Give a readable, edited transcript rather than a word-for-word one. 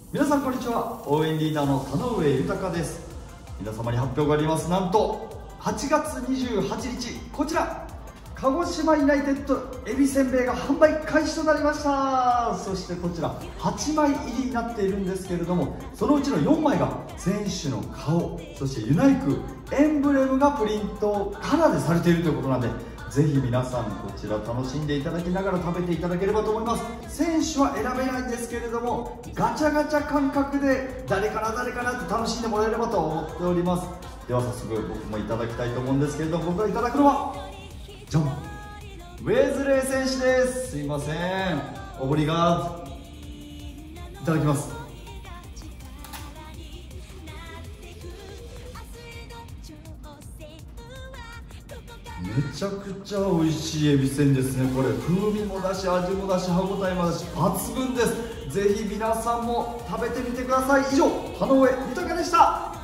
皆さんこんにちは。応援リーダーの田上豊です。皆様に発表があります。なんと8月28日、こちら鹿児島ユナイテッドエビせんべいが販売開始となりました。そしてこちら8枚入りになっているんですけれども、そのうちの4枚が選手の顔、そしてユナイクエンブレムがプリントカラーでされているということなんで、ぜひ皆さんこちら楽しんでいただきながら食べていただければと思います。選手は選べないんですけれども、ガチャガチャ感覚で誰かな誰かなって楽しんでもらえればと思っております。では早速僕もいただきたいと思うんですけれども、僕がいただくのはじゃん、ウェズレー選手です。すいません、オブリガード。いただきます。めちゃくちゃ美味しいエビせんですね。これ風味もだし、味もだし、歯ごたえもだし抜群です。ぜひ皆さんも食べてみてください。以上、田上豊でした。